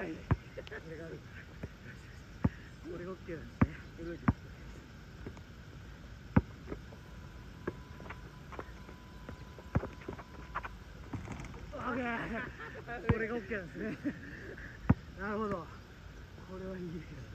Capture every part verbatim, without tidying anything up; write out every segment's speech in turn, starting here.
いい。これがある。これが OK なんですね。これが OK です。これが OK なんですね。なるほど。これはいい。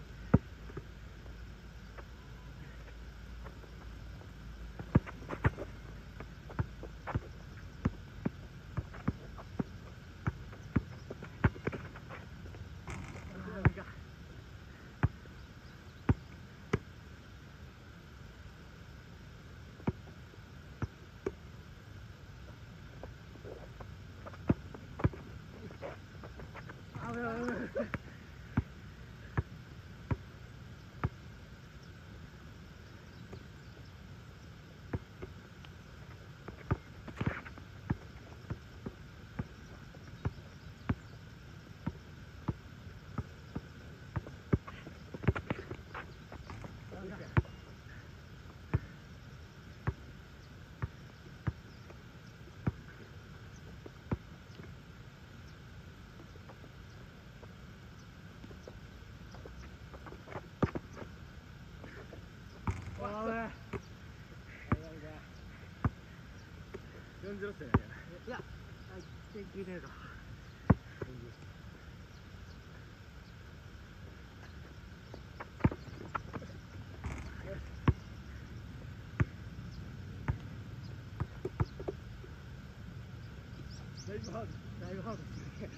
よんじゅうろっすよね。いや、天気ねえか。だいぶハード、だいぶハードですね。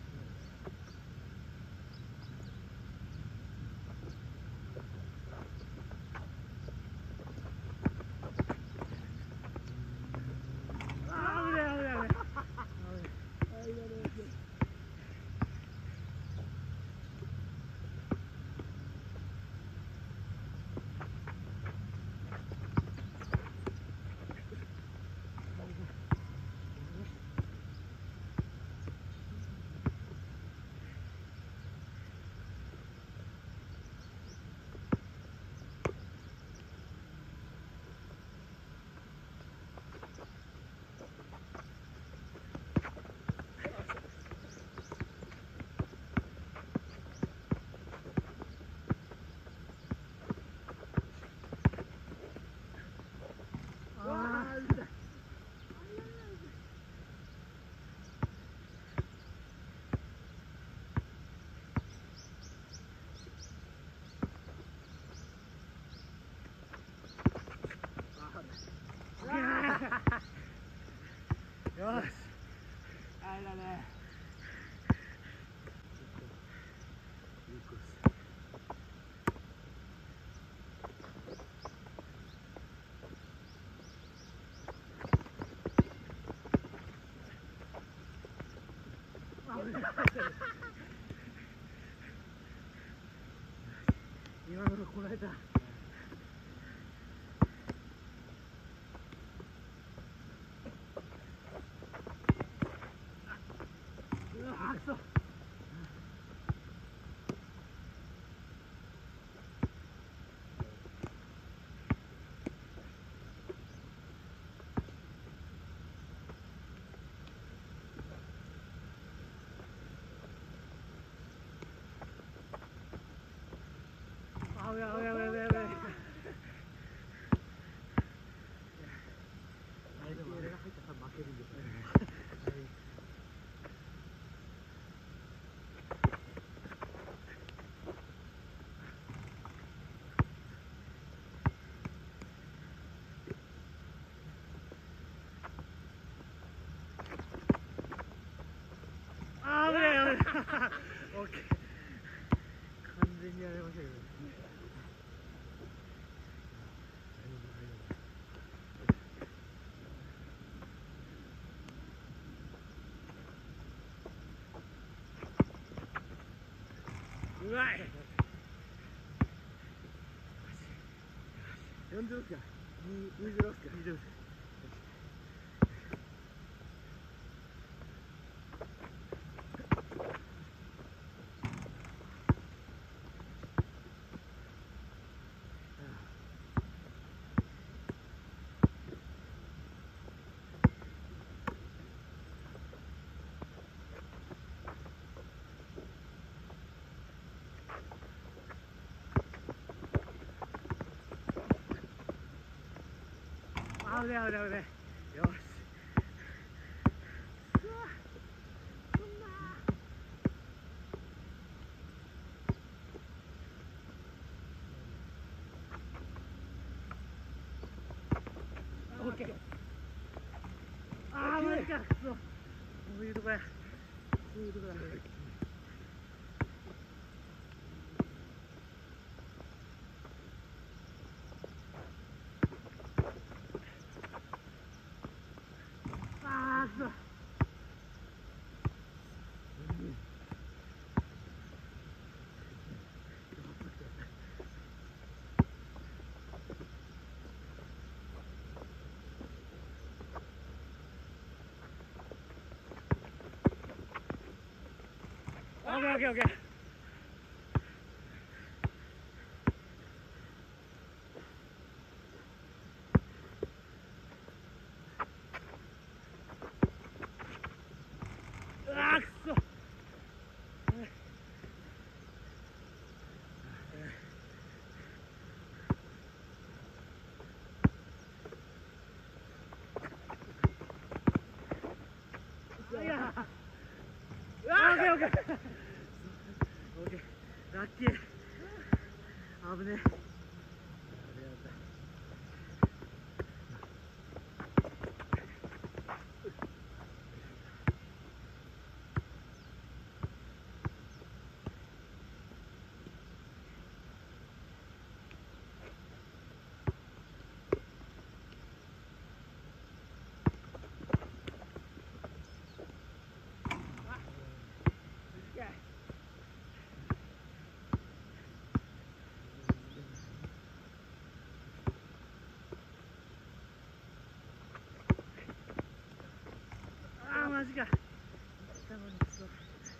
よし、あれだね。今のとこらえた。うわー、くそ。あ、やべやべやべやべ。俺が入ったら負けるんですね。あー、危ない危ない。オッケー。完全にやれましたけど。うまい。よんじゅうろくか。にじゅうろくか。にじゅうろく。 危ない危ない危ない。よし。うわそんなオッケー。ああマジか。そうそういうとこや。そういうとこだ。ああそう。オッケーオッケーオッケー。うわーくそ。いやー。うわーオッケーオッケー。オッケー。ラッキー。危ねえ。ああマジか。来たのにクソ。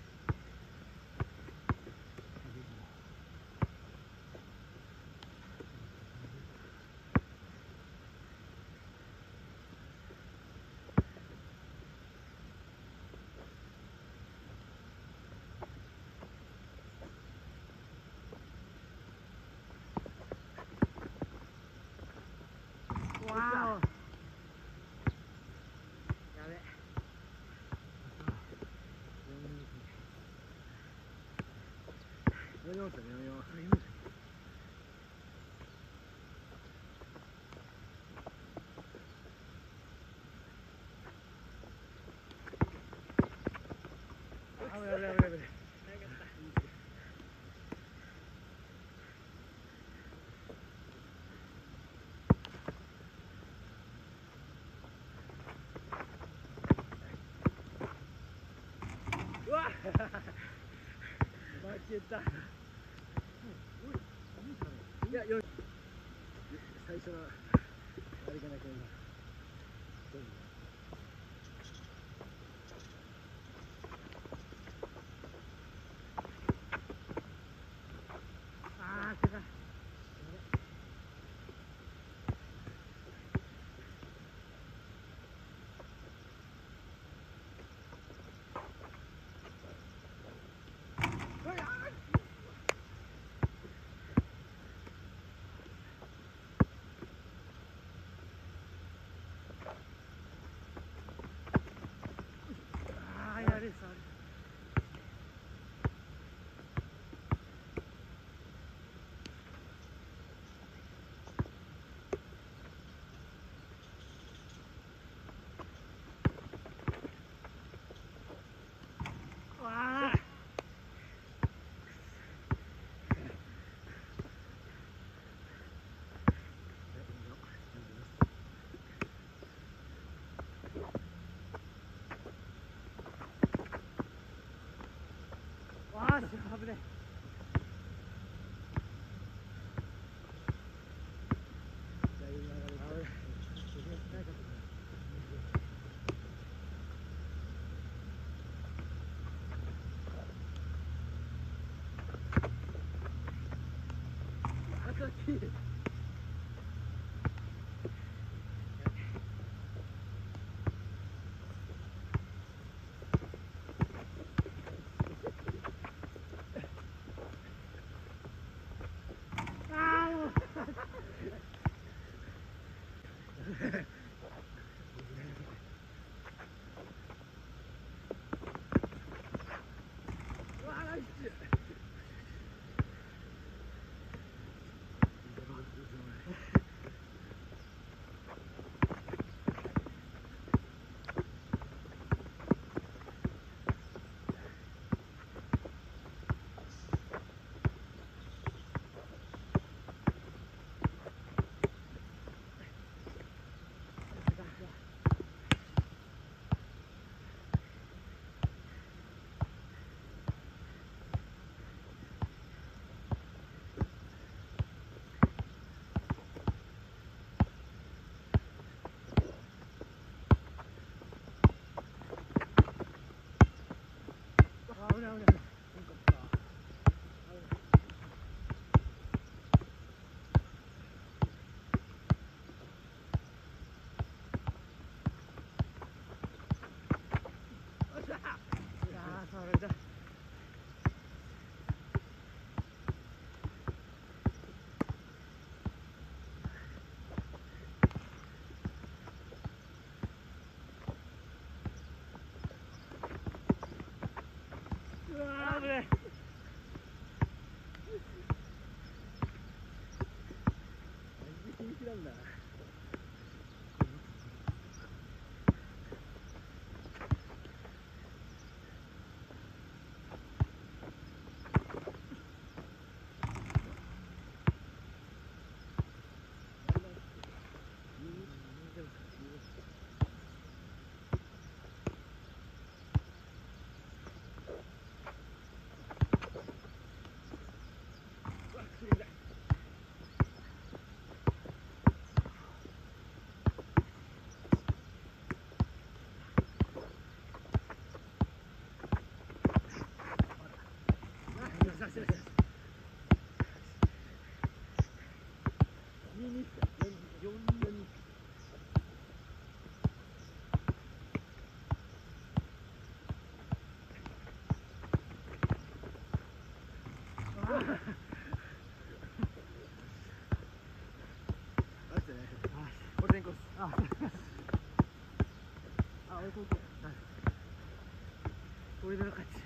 わーお。やべ。やめようやめよう。危ない危ない危ない危ない。うわっ負けた。いやよ最初のあれがなくなる。ああ来た。ああやれさ。わあ。わあ、危ねえ。 あれだ。うわー危ない。マジで禁止なんだ。俺先行です。あ、あ、俺先行。俺の勝ち。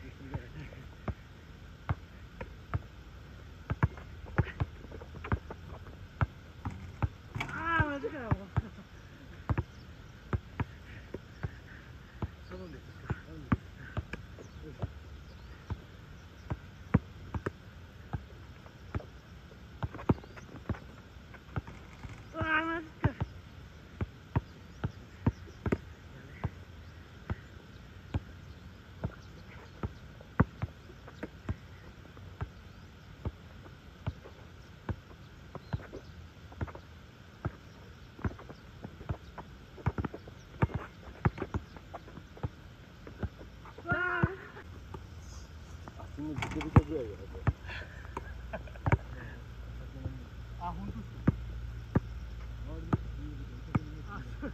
ああ、マジかよ。もう。頼んで。うわあ、マジか。 足のビコビコぐらいだよ。 あ、本当ですか。あ、そうです。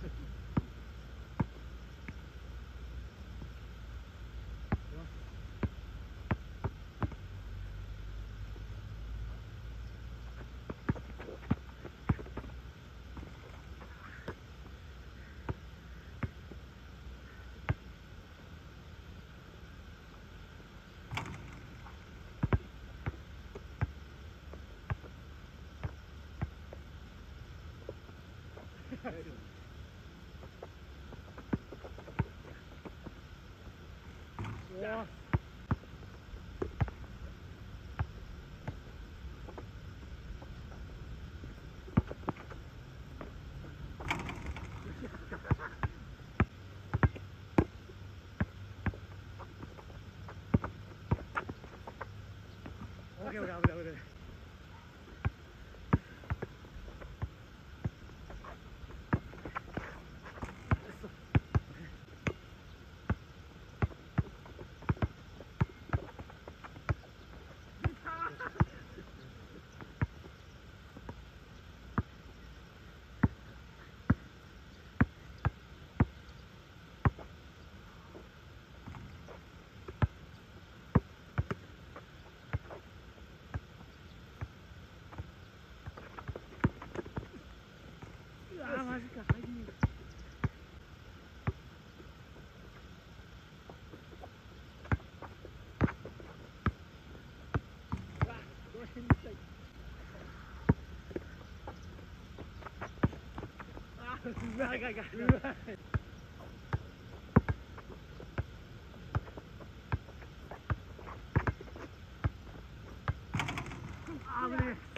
うわ。オッケーオッケー、危ない危ない。うわー、マジか。入りにくい。うわ、どの辺にしたい。あ、うわ、がが、うわ。あぶねえ。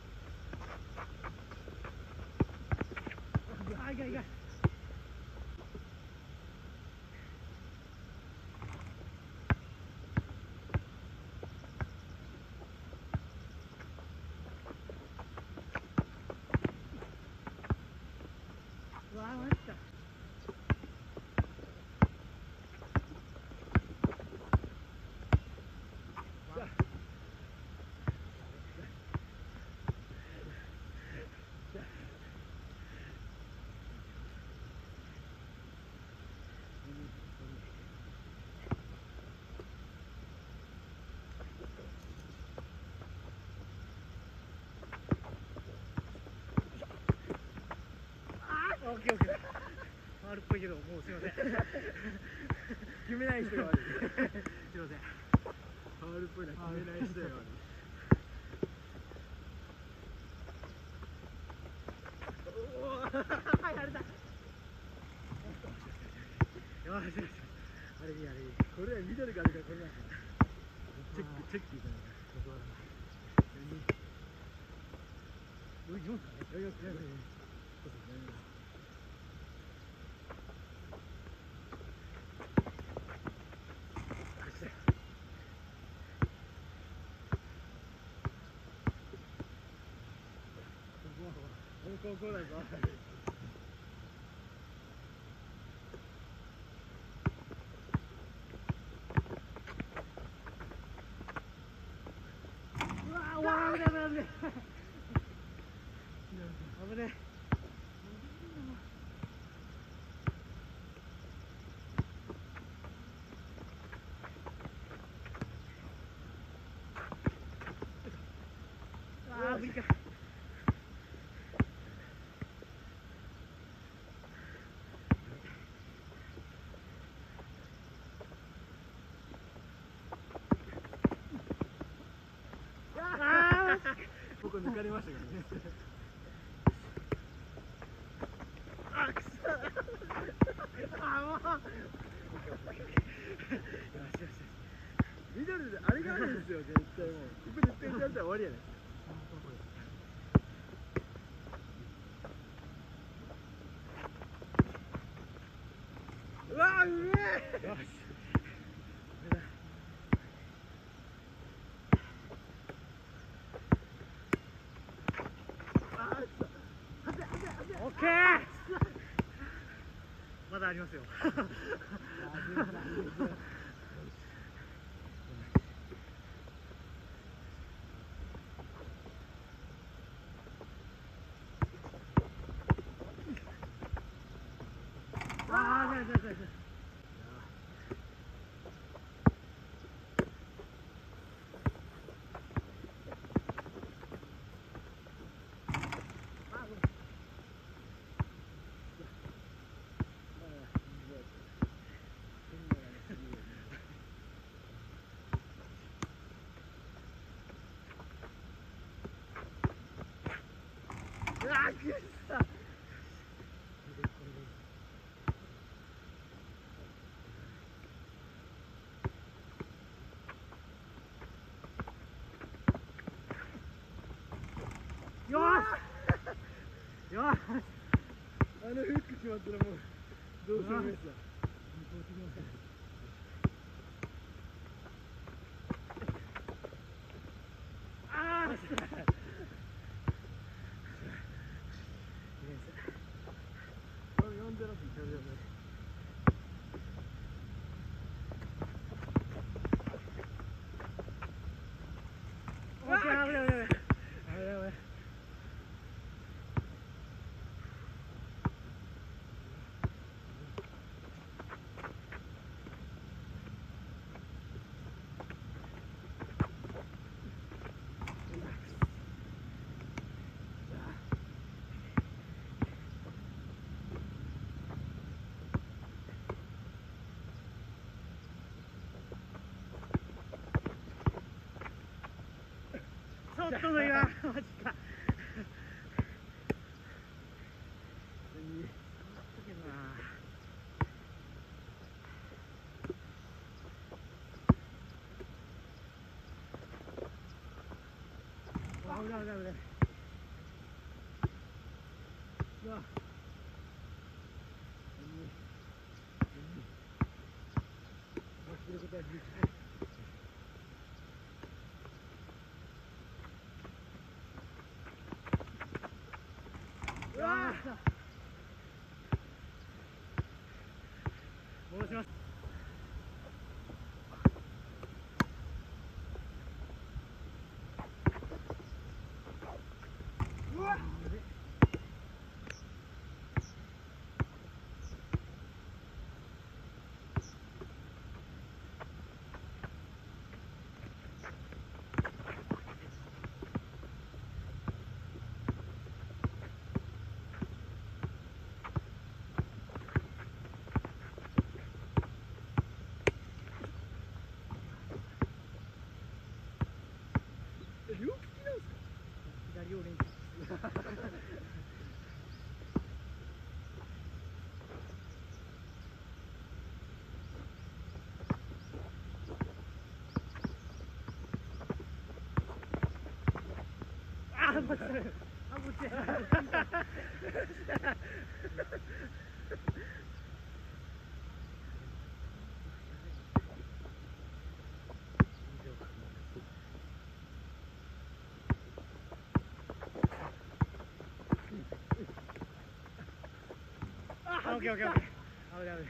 あ、いかいか。 オッケーオッケー。ファウルっぽいけど、もうすいません。 決めない人が悪い。 すいません。 ファウルっぽいのは決めない人が悪い。 はい、あれだ。よしよし。あれいいあれいい。 これは緑があるからこれなんですよ。チェックチェックじゃないか。 よんかね。よんよん。そうですね。 こうこうだぞ。 うわー、うわー、危ない危ない危ない。危ない。あー、無理か。 僕抜かれましたからね。 あ、くそ。あ、もう。よしよしよし。 緑であれがあるんですよ、絶対もう。ここで一回やったら終わりやね。うわー、うめえ。 よし。オッケー。まだありますよ。ああ、じゃあじゃあじゃあ。あ、くっさ。よし。よし。 あのフック決まったらもうどうしようもないですよ。 ああ。 呼んでなくて大丈夫。 オッケー、危ない危ない危ない。危ない危ない。ちょっとの今、マジか。危ない危ない危ない。うわ。うわ。戻します。うわ。 こっちあこっちあ、オッケーオッケーオッケー。危ない危ない。い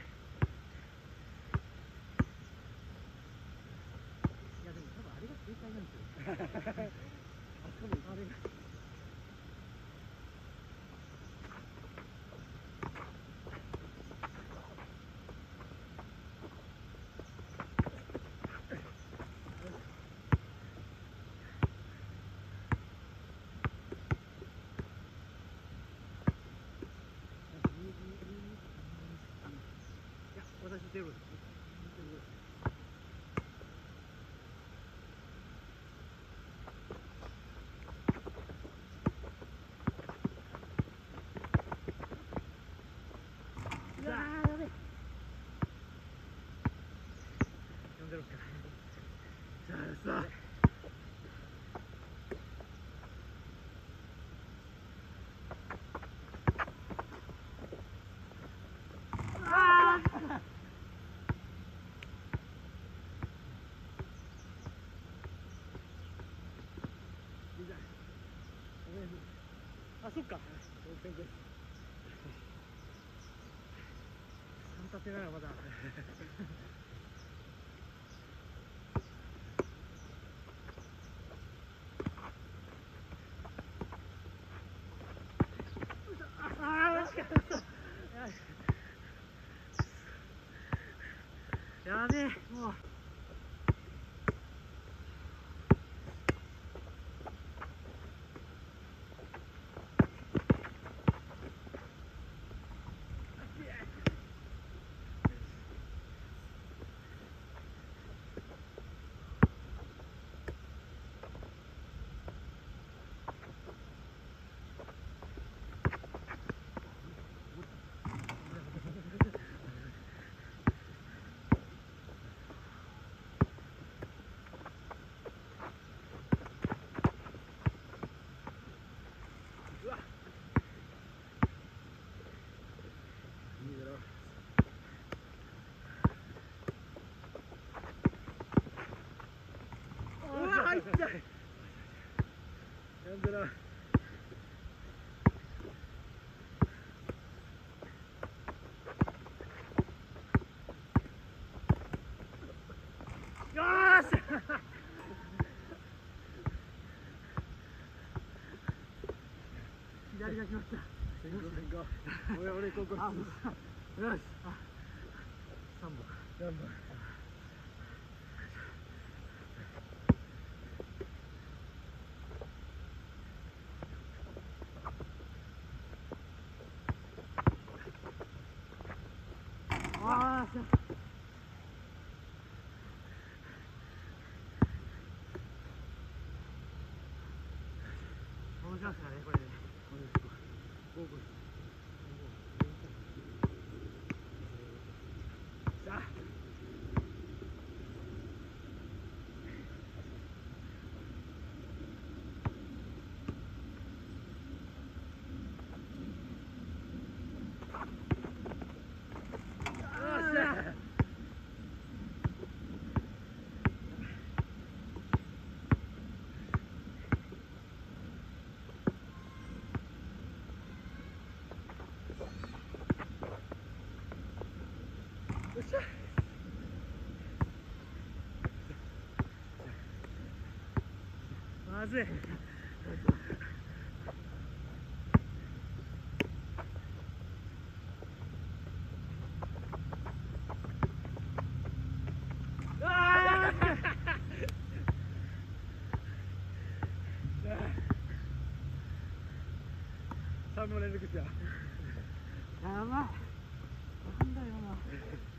やでも多分あれが正解なんですよ。あそこのあれが。私ゼロです。うわー、やべえ。よんゼロか。さあさあ。あ、そっか。同点です。三立てならまだ。ああ、惜しかった。やべえ、もう。 入っちゃい。なんだろう。 よーし。左が来ました。 先行先行。俺俺ここ。よし。 三本。 三本。 ああ、面白いですかね、これで。 ゴーゴー。さあ。よっしゃ。 まずい。 三本連続した。 やばい。なんだよな。